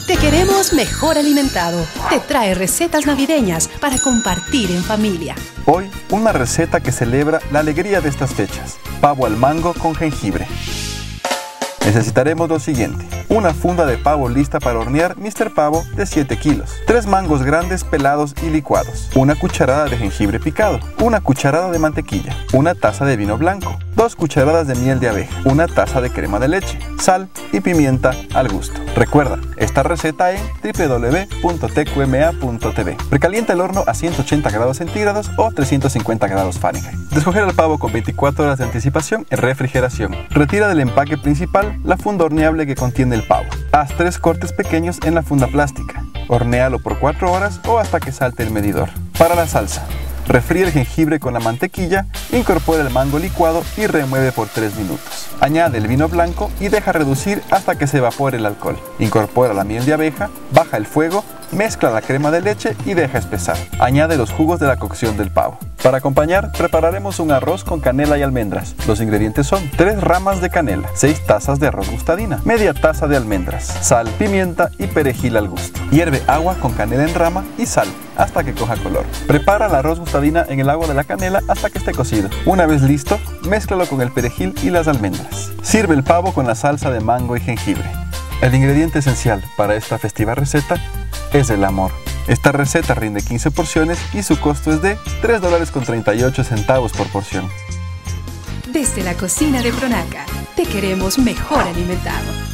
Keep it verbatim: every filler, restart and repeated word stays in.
Te queremos mejor alimentado. Te trae recetas navideñas para compartir en familia. Hoy, una receta que celebra la alegría de estas fechas. Pavo al mango con jengibre. Necesitaremos lo siguiente: una funda de pavo lista para hornear míster Pavo de siete kilos, tres mangos grandes pelados y licuados, una cucharada de jengibre picado, una cucharada de mantequilla, una taza de vino blanco, dos cucharadas de miel de abeja, una taza de crema de leche, sal y pimienta al gusto. Recuerda, esta receta en w w w punto t q m a punto t v. Precalienta el horno a ciento ochenta grados centígrados o trescientos cincuenta grados Fahrenheit. Descoger el pavo con veinticuatro horas de anticipación en refrigeración. Retira del empaque principal la funda horneable que contiene el pavo. Haz tres cortes pequeños en la funda plástica. Hornéalo por cuatro horas o hasta que salte el medidor. Para la salsa, refríe el jengibre con la mantequilla, incorpora el mango licuado y remueve por tres minutos. Añade el vino blanco y deja reducir hasta que se evapore el alcohol. Incorpora la miel de abeja, baja el fuego, mezcla la crema de leche y deja espesar. Añade los jugos de la cocción del pavo. Para acompañar, prepararemos un arroz con canela y almendras. Los ingredientes son tres ramas de canela, seis tazas de arroz gustadina, media taza de almendras, sal, pimienta y perejil al gusto. Hierve agua con canela en rama y sal hasta que coja color. Prepara el arroz gustadina en el agua de la canela hasta que esté cocido. Una vez listo, mézclalo con el perejil y las almendras. Sirve el pavo con la salsa de mango y jengibre. El ingrediente esencial para esta festiva receta es el amor. Esta receta rinde quince porciones y su costo es de tres dólares con treinta y ocho centavos por porción. Desde la cocina de Pronaca, te queremos mejor alimentado.